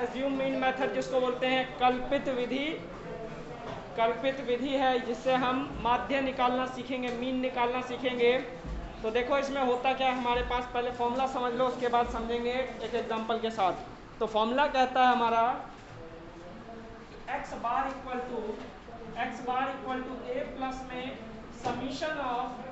Assume mean method जिसको बोलते हैं कल्पित विधि, कल्पित विधि है जिससे हम माध्य निकालना सीखेंगे, मीन निकालना सीखेंगे। तो देखो इसमें होता क्या है हमारे पास, पहले फॉर्मूला समझ लो उसके बाद समझेंगे एक एग्जांपल के साथ। तो फॉर्मूला कहता है हमारा X bar equal to A plus में summation of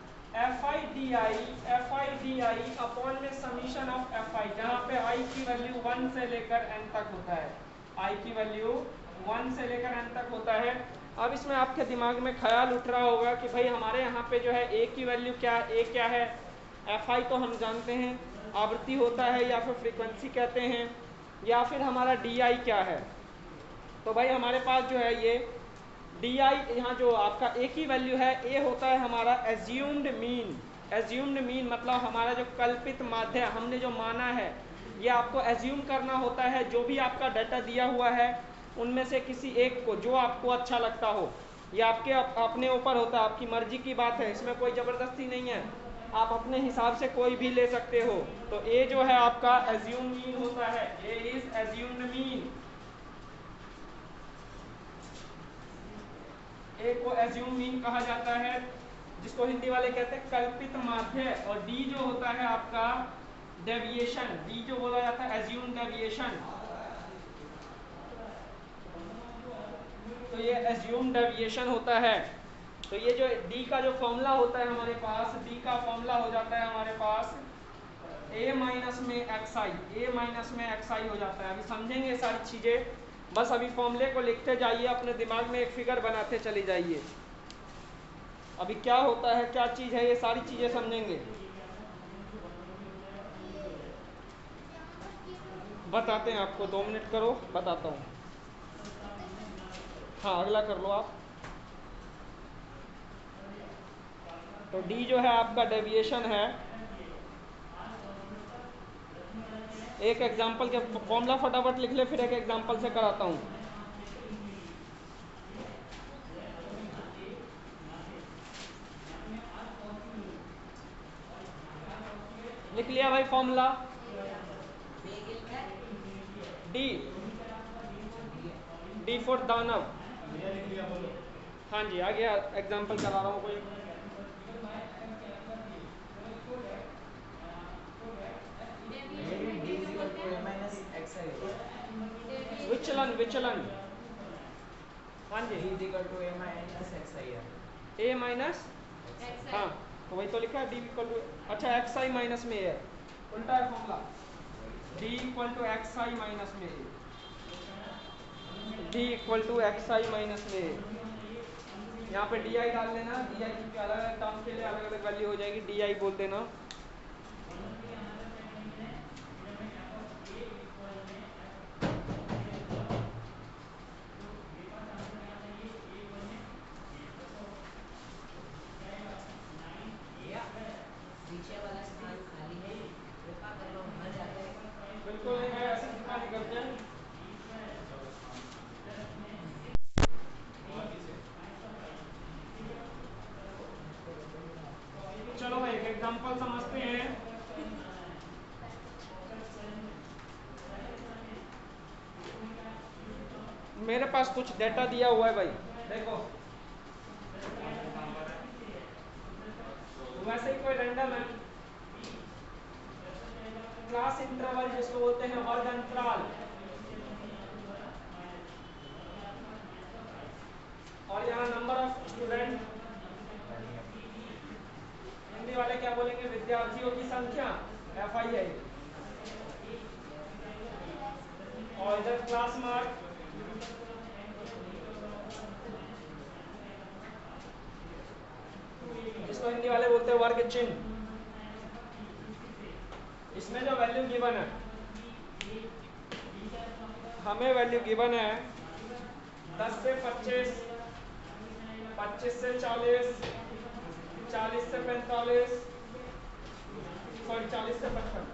F I D I upon में समीशन ऑफ एफ आई, जहाँ पे आई की वैल्यू 1 से लेकर n तक होता है, आई की वैल्यू 1 से लेकर n तक होता है। अब इसमें आपके दिमाग में ख्याल उठ रहा होगा कि भाई हमारे यहाँ पे जो है a की वैल्यू क्या है, a क्या है, एफ आई तो हम जानते हैं आवृत्ति होता है या फिर फ्रीक्वेंसी कहते हैं, या फिर हमारा डी आई क्या है। तो भाई हमारे पास जो है ये डी आई, यहाँ जो आपका ए की वैल्यू है, ए होता है हमारा एज्यूम्ड मीन। एज्यूम्ड मीन मतलब हमारा जो कल्पित माध्य हमने जो माना है, ये आपको एज्यूम करना होता है। जो भी आपका डाटा दिया हुआ है उनमें से किसी एक को जो आपको अच्छा लगता हो, ये आपके अपने ऊपर होता है, आपकी मर्जी की बात है, इसमें कोई ज़बरदस्ती नहीं है, आप अपने हिसाब से कोई भी ले सकते हो। तो ए जो है आपका एज्यूम मीन होता है, A is assumed mean. A को एज्यूम मीन कहा जाता है, जिसको हिंदी वाले कहते हैं कल्पित माध्य। और डी जो होता है आपका डेविएशन, डी जो बोला जाता है एज्यूम डेविएशन। तो ये एज्यूम डेविएशन होता है। तो ये जो डी का जो फॉर्मूला होता है हमारे पास, डी का फॉर्मूला हो जाता है हमारे पास ए माइनस में एक्स आई, ए माइनस में एक्स आई हो जाता है। अभी समझेंगे सारी चीजें, बस अभी फॉर्मूले को लिखते जाइए, अपने दिमाग में एक फिगर बनाते चले जाइए। अभी क्या होता है, क्या चीज है, ये सारी चीजें समझेंगे। बताते हैं आपको, 2 मिनट करो बताता हूँ। हाँ अगला कर लो आप। तो डी जो है आपका डेविएशन है। एक एग्जांपल के फॉर्मूला फटाफट लिख ले, फिर एक एग्जांपल से कराता हूँ। लिख लिया भाई फॉर्मूला? डी, डी फॉर दानव। हाँ जी आ गया, एग्जांपल करा रहा हूँ कोई। विचलन, विचलन। हाँ जी ए माइनस, हाँ तो वही तो लिखा है डी इक्वल टू, अच्छा एक्स आई माइनस में है, उल्टा है formula, D equal to X I minus में A, D equal to X I minus में ए। यहाँ पे डी आई डाल देना, डी आई की अलग अलग टर्म के लिए अलग अलग वैल्यू हो जाएगी, डी आई बोल देना। बिल्कुल नहीं है, ऐसे कितना नहीं करते हैं। चलो भाई एक एग्जांपल समझते हैं। मेरे पास कुछ डेटा दिया हुआ है भाई, देखो वैसे ही कोई रैंडम है, क्लास इंटरवल जिसको बोलते हैं, वर्ग अंतराल, और यहाँ नंबर ऑफ स्टूडेंट, हिंदी वाले क्या बोलेंगे, विद्यार्थियों की संख्या, एफ आई है, और इधर क्लास मार्क, जिसको हिंदी वाले बोलते हैं वर्ग चिन्ह। इसमें जो वैल्यू गिवन है, हमें वैल्यू गिवन है 10 से 25, 25 से 40, 40 से 45, सॉरी 40 से 55,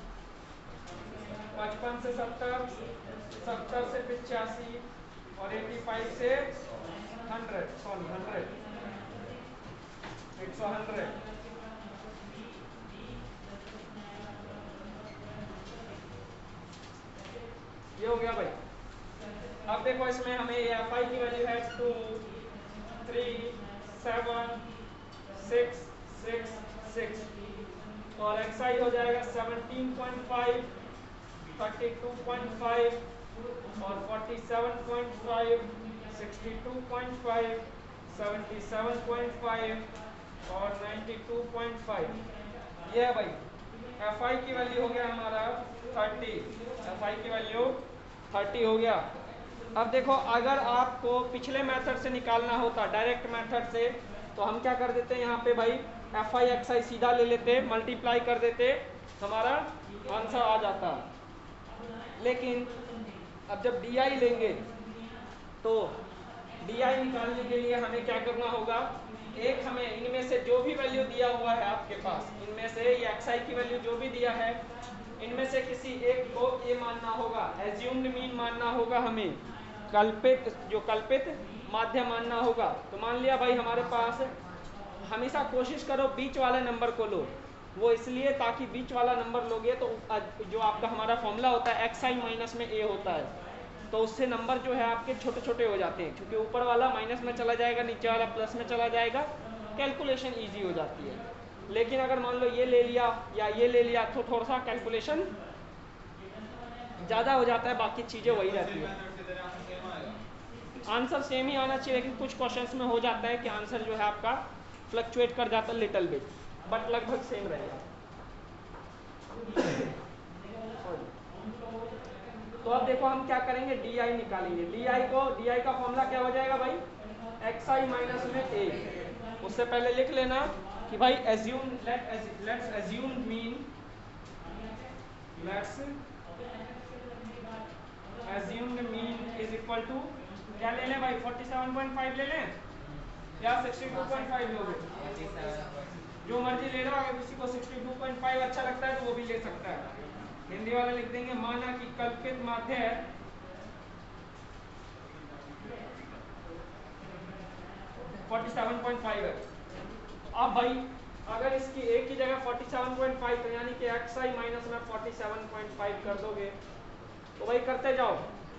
55 से 70, 70 से 85 और 85 से 100, सॉरी 100, 100। ये हो गया भाई। अब देखो इसमें हमें एफ आई की वैल्यू है 2 3 7 6 6 6 और एक्स आई हो जाएगा 17.5 32.5 और 47.5 62.5 77.5 और 92.5। ये है भाई एफ आई की वैल्यू हो गया हमारा 30। एफ आई की वैल्यू 30 हो गया। अब देखो अगर आपको पिछले मेथड से निकालना होता डायरेक्ट मेथड से तो हम क्या कर देते हैं यहाँ पे भाई एफ आई एक्स आई सीधा ले लेते, मल्टीप्लाई कर देते, हमारा आंसर आ जाता। लेकिन अब जब डी आई लेंगे तो डी आई निकालने के लिए हमें क्या करना होगा, एक हमें इनमें से जो भी वैल्यू दिया हुआ है आपके पास, इनमें से ये एक्स आई की वैल्यू जो भी दिया है इनमें से किसी एक को ये मानना होगा, एज्यूम्ड मीन मानना होगा, हमें कल्पित माध्य मानना होगा। तो मान लिया भाई हमारे पास, हमेशा कोशिश करो बीच वाले नंबर को लो, वो इसलिए ताकि बीच वाला नंबर लोगे तो जो आपका हमारा फॉर्मूला होता है एक्स आई माइनस में ए होता है, तो उससे नंबर जो है आपके छोटे छोटे हो जाते हैं, क्योंकि ऊपर वाला माइनस में चला जाएगा, नीचे वाला प्लस में चला जाएगा, कैलकुलेशन ईजी हो जाती है। लेकिन अगर मान लो ये ले लिया या ये ले लिया तो थोड़ा सा कैलकुलेशन ज़्यादा हो जाता है, बाकी चीज़ें वही रहती है। आंसर सेम ही आना चाहिए, लेकिन कुछ क्वेश्चंस में हो जाता है कि आंसर जो है आपका फ्लक्चुएट कर जाता है लिटिल बिट, बट लगभग सेम रहेगा। तो अब देखो हम क्या करेंगे, डी आई निकालेंगे। डी आई का फॉर्मूला क्या हो जाएगा भाई, एक्स आई माइनस में ए। उससे पहले लिख लेना कि भाई let's assume mean is equal to क्या ले लें भाई, 47.5 ले लें या 62.5 लोगे, जो मर्जी ले लो। अगर किसी को 62.5 अच्छा लगता है तो वो भी ले सकता है। हिंदी वाले लिख देंगे माना कि कल्पित माध्य 47.5 है। अब भाई अगर इसकी एक की जगह 47.5 तो यानी कि एक्स आई माइनस में 47.5 कर दोगे तो भाई करते जाओ,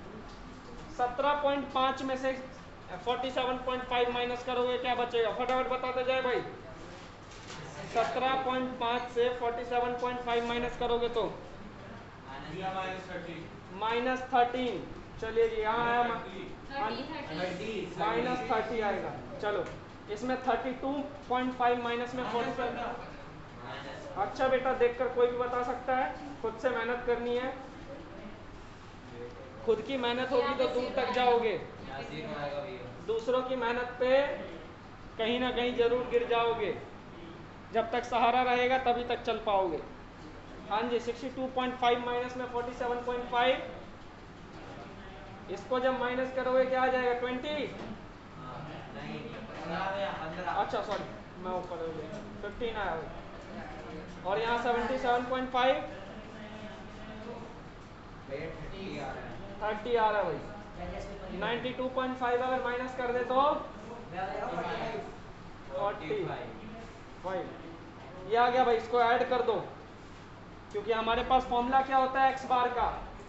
17.5 में से 47.5 माइनस करोगे क्या बचेगा, फटाफट बताते जाए भाई। 17.5 से 47.5 माइनस करोगे तो -13। चलिए जी यहाँ आया -30 आएगा। चलो इसमें 32.5 माइनस में 47। अच्छा बेटा देखकर कोई भी बता सकता है, खुद से मेहनत करनी है, खुद की मेहनत होगी तो दूर तक जाओगे, दूसरों की मेहनत पे कहीं ना कहीं जरूर गिर जाओगे। जब तक सहारा रहेगा तभी तक चल पाओगे। हाँ जी 62.5 माइनस में 47.5, इसको जब माइनस करोगे क्या आ जाएगा 20। अच्छा सॉरी मैं ऊपर 15 आया, और यहाँ 77.5 30 आ रहा है भाई। 92.5 अगर माइनस कर दे तो 45 ये आ गया भाई। इसको ऐड कर दो, क्योंकि हमारे पास फॉर्मूला क्या होता है एक्स बार का,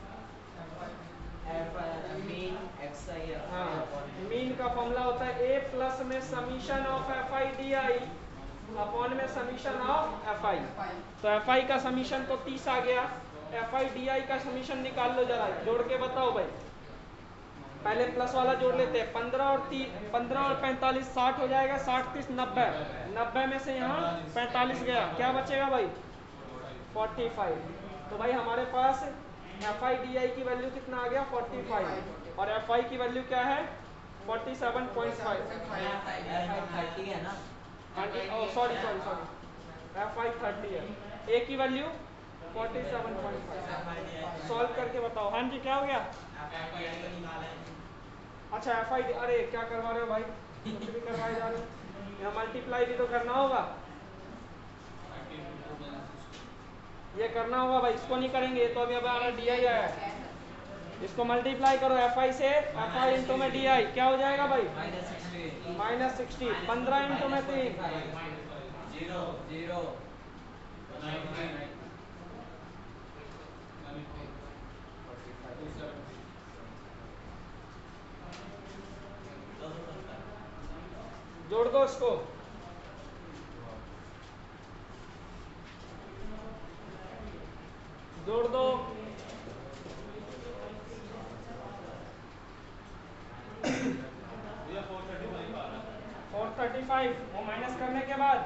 मीन का फॉर्मूला होता है ए प्लस में summation of F I D I upon में समीशन ऑफ एफ आई। तो एफ आई का समीशन तो 30 आ गया, एफ आई डी आई का समीशन निकाल लो जरा, जोड़ के बताओ भाई। पहले प्लस वाला जोड़ लेते हैं, 15 और 45 60 हो जाएगा, 60 30 90, 90 में से यहाँ 45 गया, क्या बचेगा भाई 45। तो भाई हमारे पास एफ आई डी आई की वैल्यू कितना आ गया 45, और एफ आई की वैल्यू क्या है 47.5। सॉरी एफ आई 30 है, ए की वैल्यू 47.5। सॉल्व करके बताओ। हाँ जी क्या हो गया, अच्छा एफ आई, अरे क्या करवा रहे हो भाई, कुछ भी करवाए जा रहे हो, यहाँ मल्टीप्लाई भी तो करना होगा, ये करना होगा भाई, इसको नहीं करेंगे तो अभी हमारा डी आई आया है, इसको मल्टीप्लाई करो एफ आई से, एफ आई इंटू में डी आई क्या हो जाएगा भाई -60, 15 इंटू में 3 0 जोड़ दो इसको। जोड़ दो। 435 वो माइनस करने के बाद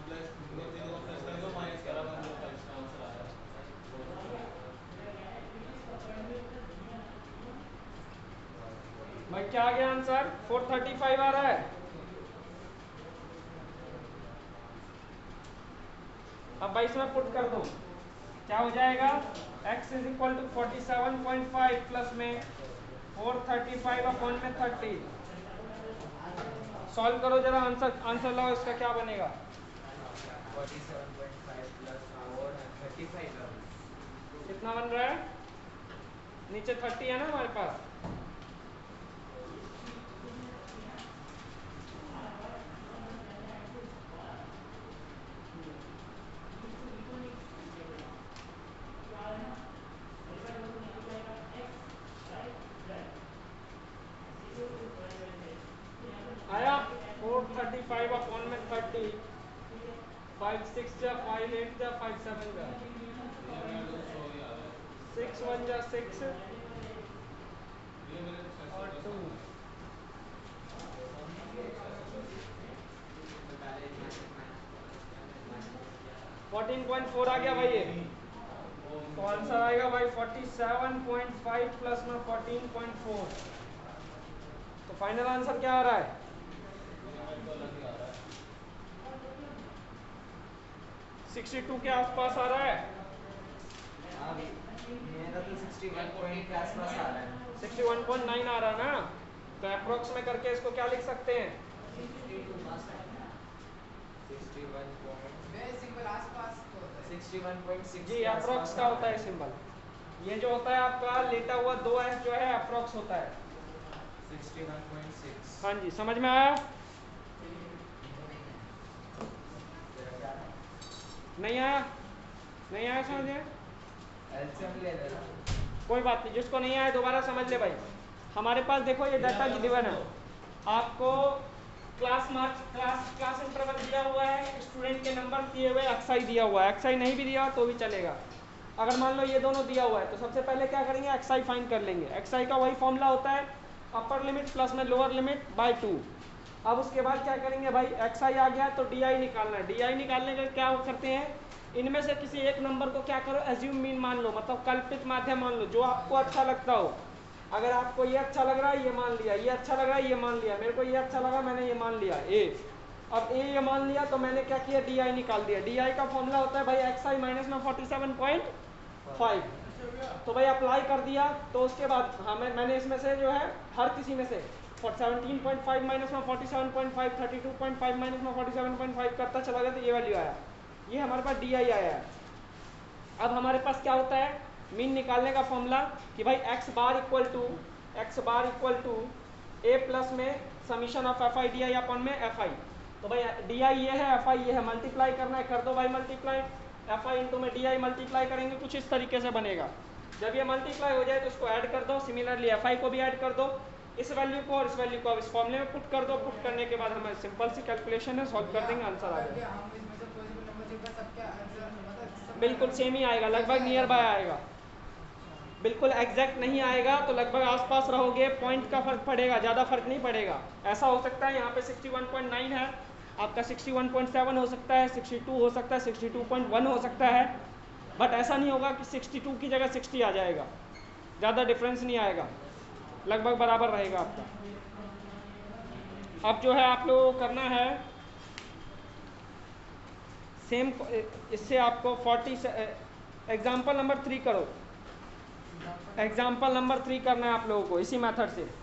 भाई क्या आ गया आंसर? 435 आ रहा है। अब भाई इसमें पुट कर दो, क्या हो जाएगा? x is equal to 47.5 plus में 435 अपॉन में 30। सॉल्व करो जरा, आंसर लाओ, इसका क्या बनेगा? 47.5 प्लस 4 35 कितना बन रहा है? नीचे 30 है ना हमारे पास। आया 435 अपॉन में 30, 5 6 जा 5 8 जा 5 7 जा 6 1 जा 6 और 2 14.4 आ गया भाई ये। तो आंसर आएगा भाई 47.5 प्लस में 14.4। तो फाइनल आंसर क्या आ रहा है? 62 के आसपास आ रहा है। मेरा तो 61 पॉइंट के आसपास आ रहा है। 61.9 आ रहा है ना? तो अप्रोक्स में करके इसको क्या लिख सकते हैं? 61.6 जी अप्रोक्स का होता है सिंबल। ये जो होता है आपका लेटा हुआ 2s जो है अप्रोक्स होता है। 61.6। हाँ जी, समझ में आया? नहीं आया? नहीं आया समझ में? एलसीएम ले लेना। कोई बात नहीं, जिसको नहीं आया दोबारा समझ ले भाई। हमारे पास देखो ये डाटा गिवन है, आपको क्लास मार्क्स क्लास इंटरवल दिया हुआ है, स्टूडेंट के नंबर दिए हुए, एक्सआई दिया हुआ है। एक्सआई नहीं भी दिया तो भी चलेगा। अगर मान लो ये दोनों दिया हुआ है तो सबसे पहले क्या करेंगे? एक्सआई फाइंड कर लेंगे। एक्सआई का वही फॉर्मूला होता है, अपर लिमिट प्लस में लोअर लिमिट बाय 2। अब उसके बाद क्या करेंगे भाई? एक्सआई आ गया तो डीआई निकालना है। डीआई निकालने के क्या करते हैं? इनमें से किसी एक नंबर को क्या करो? एज्यूम मीन मान लो, मतलब कल्पित माध्यम मान लो, जो आपको अच्छा लगता हो। अगर आपको ये अच्छा लग रहा है ये मान लिया, ये अच्छा लग रहा है ये मान लिया, मेरे को ये अच्छा लगा मैंने ये मान लिया ए। अब ए ये मान लिया तो मैंने क्या किया? डीआई निकाल दिया। डीआई का फॉर्मूला होता है भाई एक्सआई माइनस में 47.5। तो भाई अप्लाई कर दिया तो उसके बाद हाँ मैंने इसमें से जो है हर किसी में से 17.5 माइनस में 47.5, 32.5 माइनस में 47.5 करता चला गया तो ये वैल्यू आया। ये हमारे पास डी आई आया है। अब हमारे पास क्या होता है? मीन निकालने का फॉर्मूला कि भाई x bar equal to A plus में summation of F I D I upon में एफ आई। तो भाई डी आई ये है, एफ आई ये है, मल्टीप्लाई करना है, कर दो भाई मल्टीप्लाई। एफ आई इंटू में डी आई मल्टीप्लाई करेंगे, कुछ इस तरीके से बनेगा। जब ये मल्टीप्लाई हो जाए तो इसको ऐड कर दो, सिमिलरली एफ आई को भी ऐड कर दो, इस वैल्यू को और इस वैल्यू को अब इस फॉर्मूले में पुट कर दो। पुट करने के बाद हमें सिंपल सी कैलकुलेशन है, सॉल्व कर देंगे, आंसर आ जाएगा। बिल्कुल सेम ही आएगा, लगभग नियर बाय आएगा। बिल्कुल एग्जैक्ट नहीं आएगा तो लगभग आसपास रहोगे, पॉइंट का फर्क पड़ेगा, ज़्यादा फर्क नहीं पड़ेगा। ऐसा हो सकता है यहाँ पे 61.9 है, आपका 61.7 हो सकता है, 62 हो सकता है, 62.1 हो सकता है, बट ऐसा नहीं होगा कि 62 की जगह 60 आ जाएगा। ज़्यादा डिफरेंस नहीं आएगा, लगभग बराबर रहेगा आपका। अब जो है आप लोगों को करना है सेम, इससे आपको 40 एग्जाम्पल नंबर 3 करो। एग्जाम्पल नंबर 3 करना है आप लोगों को इसी मेथड से।